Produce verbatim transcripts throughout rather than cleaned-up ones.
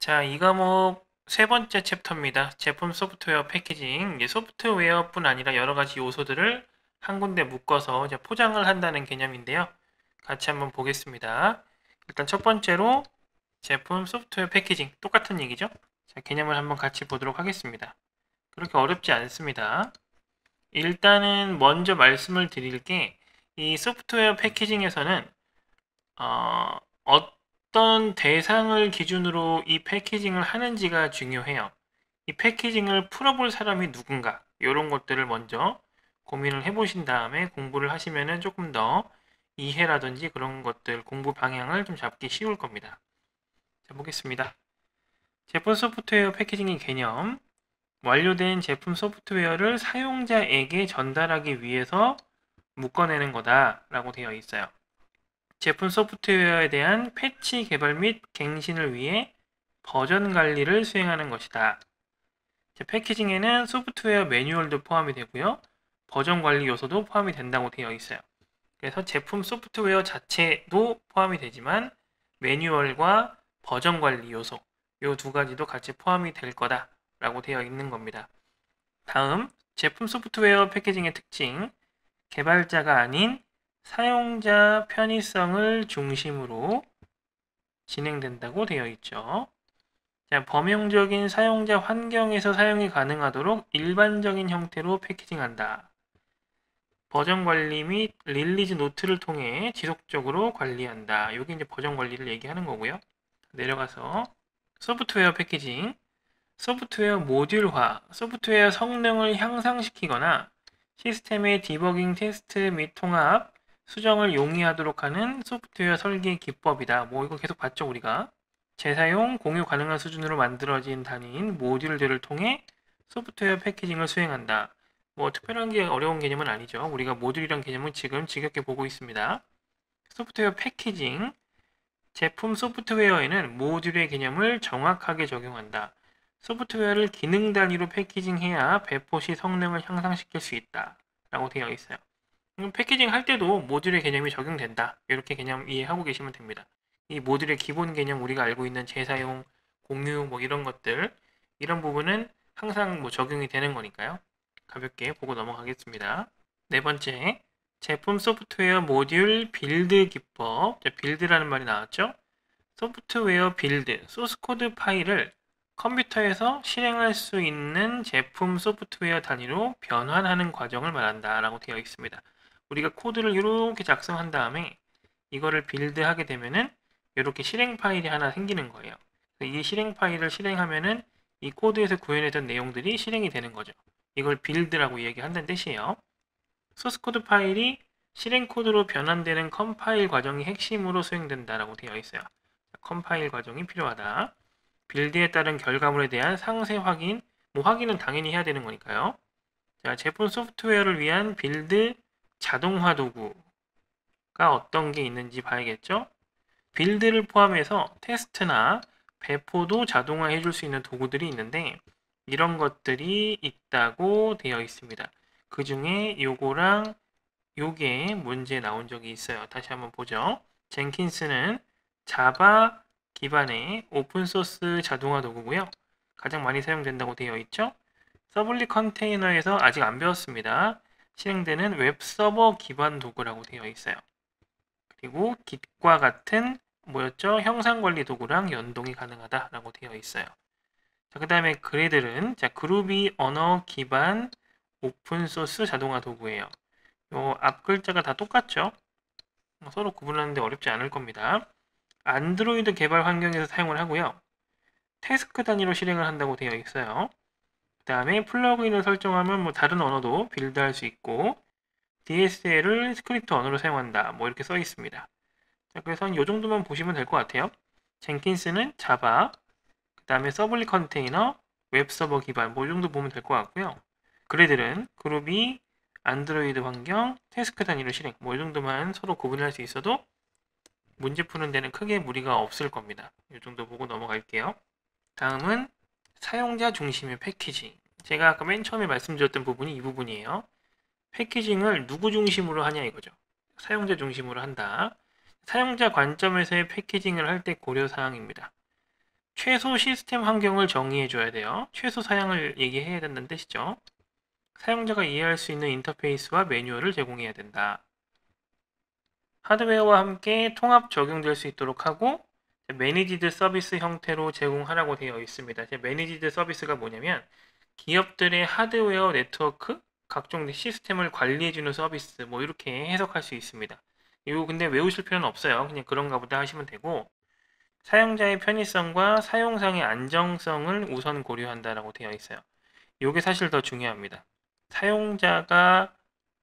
자, 이 과목 세 번째 챕터입니다. 제품 소프트웨어 패키징. 이제 소프트웨어뿐 아니라 여러 가지 요소들을 한 군데 묶어서 이제 포장을 한다는 개념인데요. 같이 한번 보겠습니다. 일단 첫 번째로 제품 소프트웨어 패키징. 똑같은 얘기죠? 자, 개념을 한번 같이 보도록 하겠습니다. 그렇게 어렵지 않습니다. 일단은 먼저 말씀을 드릴 게 이 소프트웨어 패키징에서는 어, 어떤 대상을 기준으로 이 패키징을 하는지가 중요해요. 이 패키징을 풀어볼 사람이 누군가 이런 것들을 먼저 고민을 해보신 다음에 공부를 하시면 조금 더 이해라든지 그런 것들 공부 방향을 좀 잡기 쉬울 겁니다. 자, 보겠습니다. 제품 소프트웨어 패키징의 개념. 완료된 제품 소프트웨어를 사용자에게 전달하기 위해서 묶어내는 거다라고 되어 있어요. 제품 소프트웨어에 대한 패치 개발 및 갱신을 위해 버전 관리를 수행하는 것이다. 패키징에는 소프트웨어 매뉴얼도 포함이 되고요. 버전 관리 요소도 포함이 된다고 되어 있어요. 그래서 제품 소프트웨어 자체도 포함이 되지만 매뉴얼과 버전 관리 요소 이 두 가지도 같이 포함이 될 거다라고 되어 있는 겁니다. 다음, 제품 소프트웨어 패키징의 특징. 개발자가 아닌 사용자 편의성을 중심으로 진행된다고 되어 있죠. 자, 범용적인 사용자 환경에서 사용이 가능하도록 일반적인 형태로 패키징한다. 버전 관리 및 릴리즈 노트를 통해 지속적으로 관리한다. 이게 이제 버전 관리를 얘기하는 거고요. 내려가서 소프트웨어 패키징, 소프트웨어 모듈화, 소프트웨어 성능을 향상시키거나 시스템의 디버깅 테스트 및 통합, 수정을 용이하도록 하는 소프트웨어 설계 기법이다. 뭐 이거 계속 봤죠 우리가. 재사용, 공유 가능한 수준으로 만들어진 단위인 모듈들을 통해 소프트웨어 패키징을 수행한다. 뭐 특별한 게 어려운 개념은 아니죠. 우리가 모듈이란 개념은 지금 지겹게 보고 있습니다. 소프트웨어 패키징, 제품 소프트웨어에는 모듈의 개념을 정확하게 적용한다. 소프트웨어를 기능 단위로 패키징해야 배포 시 성능을 향상시킬 수 있다. 라고 되어 있어요. 패키징 할 때도 모듈의 개념이 적용된다. 이렇게 개념 이해하고 계시면 됩니다. 이 모듈의 기본 개념 우리가 알고 있는 재사용, 공유 뭐 이런 것들 이런 부분은 항상 뭐 적용이 되는 거니까요. 가볍게 보고 넘어가겠습니다. 네 번째, 제품 소프트웨어 모듈 빌드 기법. 빌드라는 말이 나왔죠. 소프트웨어 빌드, 소스코드 파일을 컴퓨터에서 실행할 수 있는 제품 소프트웨어 단위로 변환하는 과정을 말한다 라고 되어 있습니다. 우리가 코드를 이렇게 작성한 다음에 이거를 빌드하게 되면은 이렇게 실행 파일이 하나 생기는 거예요. 이 실행 파일을 실행하면은 이 코드에서 구현했던 내용들이 실행이 되는 거죠. 이걸 빌드라고 얘기한다는 뜻이에요. 소스코드 파일이 실행 코드로 변환되는 컴파일 과정이 핵심으로 수행된다라고 되어 있어요. 컴파일 과정이 필요하다. 빌드에 따른 결과물에 대한 상세 확인, 뭐 확인은 당연히 해야 되는 거니까요. 자, 제품 소프트웨어를 위한 빌드 자동화 도구가 어떤 게 있는지 봐야겠죠. 빌드를 포함해서 테스트나 배포도 자동화 해줄 수 있는 도구들이 있는데 이런 것들이 있다고 되어 있습니다. 그 중에 요거랑 요게 문제 나온 적이 있어요. 다시 한번 보죠. 젠킨스는 자바 기반의 오픈소스 자동화 도구고요. 가장 많이 사용된다고 되어 있죠. 서블리 컨테이너에서 아직 안 배웠습니다. 실행되는 웹서버 기반 도구라고 되어 있어요. 그리고 깃과 같은 뭐였죠? 형상관리 도구랑 연동이 가능하다라고 되어 있어요. 자, 그 다음에 그레들은 자, 그루비 언어 기반 오픈소스 자동화 도구예요. 요 앞 글자가 다 똑같죠? 서로 구분하는데 어렵지 않을 겁니다. 안드로이드 개발 환경에서 사용을 하고요. 태스크 단위로 실행을 한다고 되어 있어요. 그 다음에 플러그인을 설정하면 뭐 다른 언어도 빌드할 수 있고 디에스엘을 스크립트 언어로 사용한다. 뭐 이렇게 써 있습니다. 자, 그래서 이 정도만 보시면 될 것 같아요. 젠킨스는 자바, 그 다음에 서블리 컨테이너, 웹서버 기반 뭐 이 정도 보면 될 것 같고요. 그레들은 그룹이 안드로이드 환경, 태스크 단위로 실행 뭐 이 정도만 서로 구분할 수 있어도 문제 푸는 데는 크게 무리가 없을 겁니다. 이 정도 보고 넘어갈게요. 다음은 사용자 중심의 패키징. 제가 아까 맨 처음에 말씀드렸던 부분이 이 부분이에요. 패키징을 누구 중심으로 하냐 이거죠. 사용자 중심으로 한다. 사용자 관점에서의 패키징을 할 때 고려사항입니다. 최소 시스템 환경을 정의해 줘야 돼요. 최소 사양을 얘기해야 된다는 뜻이죠. 사용자가 이해할 수 있는 인터페이스와 매뉴얼을 제공해야 된다. 하드웨어와 함께 통합 적용될 수 있도록 하고 매니지드 서비스 형태로 제공하라고 되어 있습니다. 매니지드 서비스가 뭐냐면 기업들의 하드웨어 네트워크, 각종 시스템을 관리해주는 서비스, 뭐 이렇게 해석할 수 있습니다. 이거 근데 외우실 필요는 없어요. 그냥 그런가 보다 하시면 되고, 사용자의 편의성과 사용상의 안정성을 우선 고려한다라고 되어 있어요. 이게 사실 더 중요합니다. 사용자가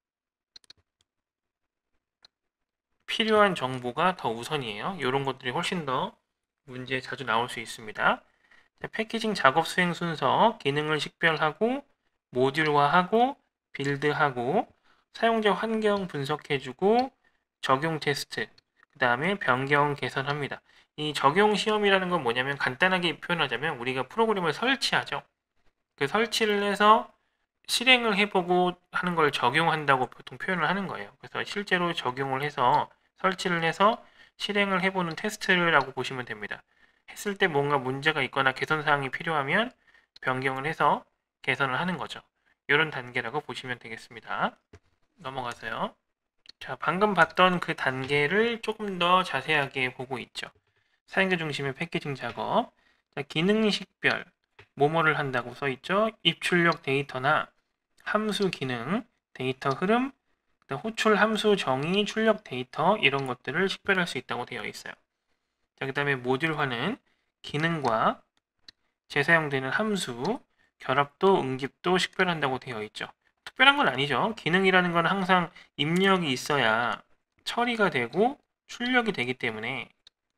필요한 정보가 더 우선이에요. 이런 것들이 훨씬 더 문제에 자주 나올 수 있습니다. 패키징 작업 수행 순서, 기능을 식별하고, 모듈화하고, 빌드하고, 사용자 환경 분석해주고, 적용 테스트, 그 다음에 변경 개선합니다. 이 적용 시험이라는 건 뭐냐면 간단하게 표현하자면 우리가 프로그램을 설치하죠. 그 설치를 해서 실행을 해보고 하는 걸 적용한다고 보통 표현을 하는 거예요. 그래서 실제로 적용을 해서 설치를 해서 실행을 해보는 테스트라고 보시면 됩니다. 했을 때 뭔가 문제가 있거나 개선 사항이 필요하면 변경을 해서 개선을 하는 거죠. 이런 단계라고 보시면 되겠습니다. 넘어가세요. 자, 방금 봤던 그 단계를 조금 더 자세하게 보고 있죠. 사용자 중심의 패키징 작업. 자, 기능 식별, 뭐뭐를 한다고 써 있죠. 입출력 데이터나 함수 기능, 데이터 흐름, 호출 함수 정의, 출력 데이터 이런 것들을 식별할 수 있다고 되어 있어요. 자, 그 다음에 모듈화는 기능과 재사용되는 함수, 결합도, 응집도 식별한다고 되어 있죠. 특별한 건 아니죠. 기능이라는 건 항상 입력이 있어야 처리가 되고 출력이 되기 때문에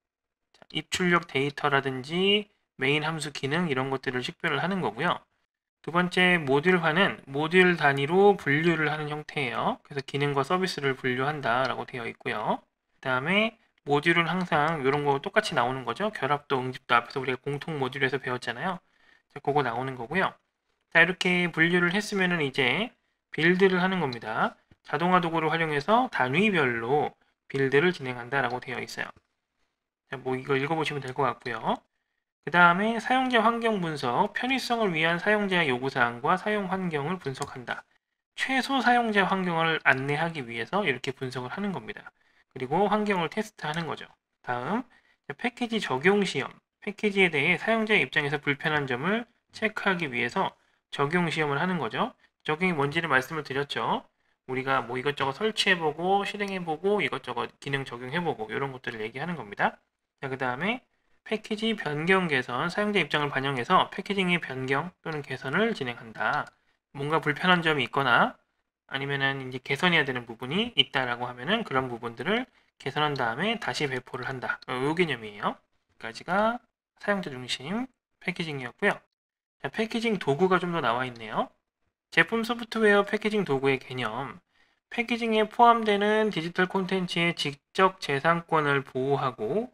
입출력 데이터라든지 메인 함수 기능 이런 것들을 식별을 하는 거고요. 두 번째 모듈화는 모듈 단위로 분류를 하는 형태예요. 그래서 기능과 서비스를 분류한다 라고 되어 있고요. 그 다음에 모듈은 항상 이런 거 똑같이 나오는 거죠. 결합도 응집도 앞에서 우리가 공통 모듈에서 배웠잖아요. 자, 그거 나오는 거고요. 자, 이렇게 분류를 했으면은 이제 빌드를 하는 겁니다. 자동화 도구를 활용해서 단위별로 빌드를 진행한다 라고 되어 있어요. 자, 뭐 이거 읽어보시면 될 것 같고요. 그 다음에 사용자 환경 분석, 편의성을 위한 사용자 요구사항과 사용 환경을 분석한다. 최소 사용자 환경을 안내하기 위해서 이렇게 분석을 하는 겁니다. 그리고 환경을 테스트하는 거죠. 다음, 패키지 적용 시험. 패키지에 대해 사용자의 입장에서 불편한 점을 체크하기 위해서 적용 시험을 하는 거죠. 적용이 뭔지를 말씀을 드렸죠. 우리가 뭐 이것저것 설치해보고 실행해보고 이것저것 기능 적용해보고 이런 것들을 얘기하는 겁니다. 자, 그 다음에 패키지 변경 개선, 사용자 입장을 반영해서 패키징의 변경 또는 개선을 진행한다. 뭔가 불편한 점이 있거나 아니면은 이제 개선해야 되는 부분이 있다라고 하면은 그런 부분들을 개선한 다음에 다시 배포를 한다. 요 개념이에요. 여기까지가 사용자 중심 패키징이었고요. 자, 패키징 도구가 좀 더 나와 있네요. 제품 소프트웨어 패키징 도구의 개념. 패키징에 포함되는 디지털 콘텐츠의 직접 재산권을 보호하고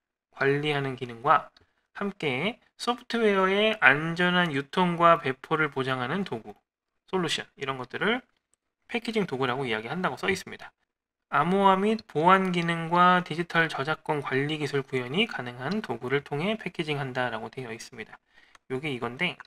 관리하는 기능과 함께 소프트웨어의 안전한 유통과 배포를 보장하는 도구, 솔루션 이런 것들을 패키징 도구라고 이야기한다고 써 있습니다. 암호화 및 보안 기능과 디지털 저작권 관리 기술 구현이 가능한 도구를 통해 패키징한다 라고 되어 있습니다. 이게 이건데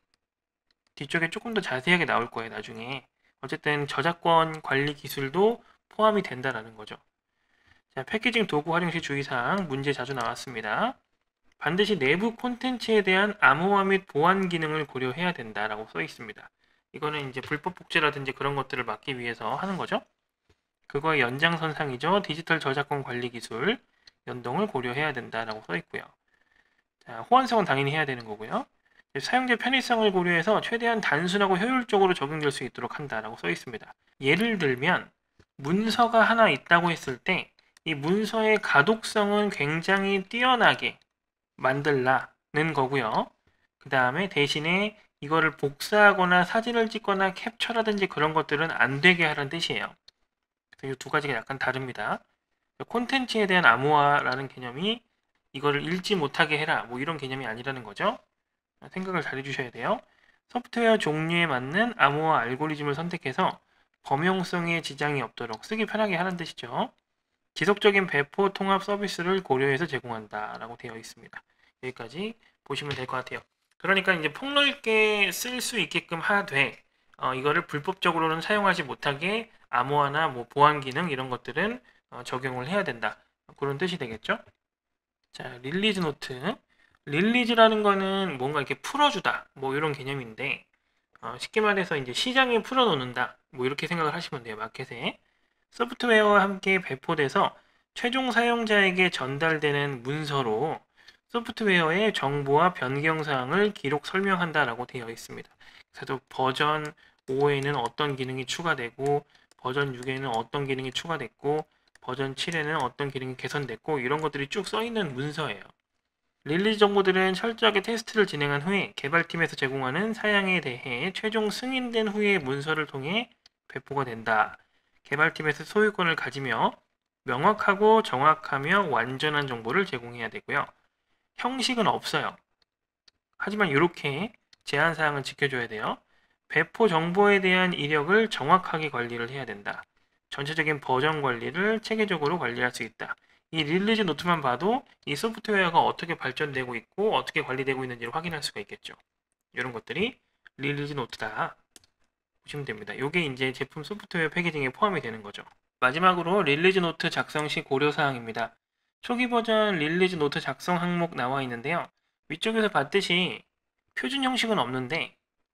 뒤쪽에 조금 더 자세하게 나올 거예요. 나중에. 어쨌든 저작권 관리 기술도 포함이 된다라는 거죠. 자, 패키징 도구 활용 시 주의사항 문제 자주 나왔습니다. 반드시 내부 콘텐츠에 대한 암호화 및 보안 기능을 고려해야 된다라고 써 있습니다. 이거는 이제 불법 복제라든지 그런 것들을 막기 위해서 하는 거죠. 그거의 연장선상이죠. 디지털 저작권 관리 기술 연동을 고려해야 된다라고 써 있고요. 자, 호환성은 당연히 해야 되는 거고요. 사용자 편의성을 고려해서 최대한 단순하고 효율적으로 적용될 수 있도록 한다라고 써 있습니다. 예를 들면 문서가 하나 있다고 했을 때 이 문서의 가독성은 굉장히 뛰어나게 만들라는 거고요. 그 다음에 대신에 이거를 복사하거나 사진을 찍거나 캡처라든지 그런 것들은 안 되게 하라는 뜻이에요. 그래서 이 두 가지가 약간 다릅니다. 콘텐츠에 대한 암호화라는 개념이 이거를 읽지 못하게 해라 뭐 이런 개념이 아니라는 거죠. 생각을 잘 해주셔야 돼요. 소프트웨어 종류에 맞는 암호화 알고리즘을 선택해서 범용성에 지장이 없도록 쓰기 편하게 하는 뜻이죠. 지속적인 배포 통합 서비스를 고려해서 제공한다 라고 되어 있습니다. 여기까지 보시면 될 것 같아요. 그러니까 이제 폭넓게 쓸 수 있게끔 하되 어, 이거를 불법적으로는 사용하지 못하게 암호화나 뭐 보안 기능 이런 것들은 어, 적용을 해야 된다. 그런 뜻이 되겠죠? 자, 릴리즈 노트. 릴리즈라는 거는 뭔가 이렇게 풀어주다. 뭐 이런 개념인데 어, 쉽게 말해서 이제 시장에 풀어놓는다. 뭐 이렇게 생각을 하시면 돼요. 마켓에. 소프트웨어와 함께 배포돼서 최종 사용자에게 전달되는 문서로 소프트웨어의 정보와 변경 사항을 기록 설명한다라고 되어 있습니다. 그래서 버전 오에는 어떤 기능이 추가되고 버전 육에는 어떤 기능이 추가됐고 버전 칠에는 어떤 기능이 개선됐고 이런 것들이 쭉 써있는 문서예요. 릴리즈 정보들은 철저하게 테스트를 진행한 후에 개발팀에서 제공하는 사양에 대해 최종 승인된 후에 문서를 통해 배포가 된다. 개발팀에서 소유권을 가지며 명확하고 정확하며 완전한 정보를 제공해야 되고요. 형식은 없어요. 하지만 이렇게 제한사항은 지켜줘야 돼요. 배포 정보에 대한 이력을 정확하게 관리를 해야 된다. 전체적인 버전 관리를 체계적으로 관리할 수 있다. 이 릴리즈 노트만 봐도 이 소프트웨어가 어떻게 발전되고 있고 어떻게 관리되고 있는지를 확인할 수가 있겠죠. 이런 것들이 릴리즈 노트다 보시면 됩니다. 이게 이제 제품 소프트웨어 패키징에 포함이 되는 거죠. 마지막으로 릴리즈 노트 작성 시 고려사항입니다. 초기 버전 릴리즈 노트 작성 항목 나와 있는데요. 위쪽에서 봤듯이 표준 형식은 없는데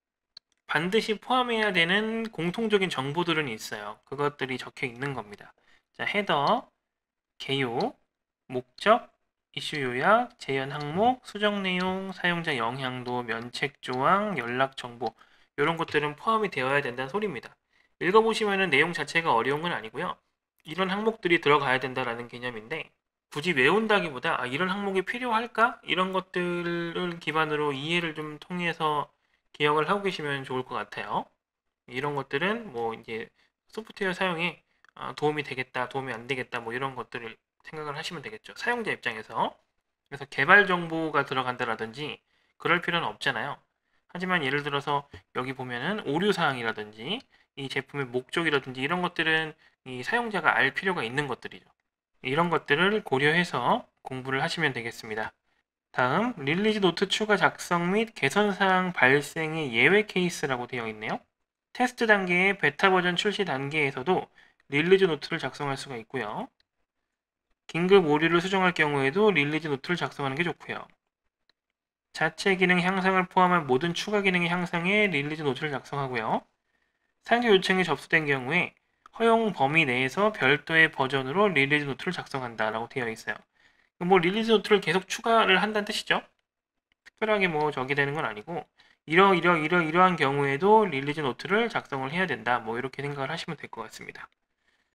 반드시 포함해야 되는 공통적인 정보들은 있어요. 그것들이 적혀 있는 겁니다. 자, 헤더, 개요, 목적, 이슈 요약, 재현 항목, 수정 내용, 사용자 영향도, 면책 조항, 연락 정보 이런 것들은 포함이 되어야 된다는 소리입니다. 읽어보시면 내용 자체가 어려운 건 아니고요. 이런 항목들이 들어가야 된다라는 개념인데 굳이 외운다기보다 아, 이런 항목이 필요할까? 이런 것들을 기반으로 이해를 좀 통해서 기억을 하고 계시면 좋을 것 같아요. 이런 것들은 뭐 이제 소프트웨어 사용에 어, 도움이 되겠다, 도움이 안 되겠다, 뭐 이런 것들을 생각을 하시면 되겠죠. 사용자 입장에서. 그래서 개발 정보가 들어간다라든지 그럴 필요는 없잖아요. 하지만 예를 들어서 여기 보면은 오류 사항이라든지 이 제품의 목적이라든지 이런 것들은 이 사용자가 알 필요가 있는 것들이죠. 이런 것들을 고려해서 공부를 하시면 되겠습니다. 다음, 릴리즈 노트 추가 작성 및 개선 사항 발생의 예외 케이스라고 되어 있네요. 테스트 단계의 베타 버전 출시 단계에서도 릴리즈 노트를 작성할 수가 있고요. 긴급 오류를 수정할 경우에도 릴리즈 노트를 작성하는 게 좋고요. 자체 기능 향상을 포함한 모든 추가 기능의 향상에 릴리즈 노트를 작성하고요. 사용자 요청이 접수된 경우에 허용 범위 내에서 별도의 버전으로 릴리즈 노트를 작성한다라고 되어 있어요. 뭐 릴리즈 노트를 계속 추가를 한다는 뜻이죠. 특별하게 뭐 저기 되는 건 아니고 이러 이러 이러 이러한 경우에도 릴리즈 노트를 작성을 해야 된다. 뭐 이렇게 생각을 하시면 될 것 같습니다.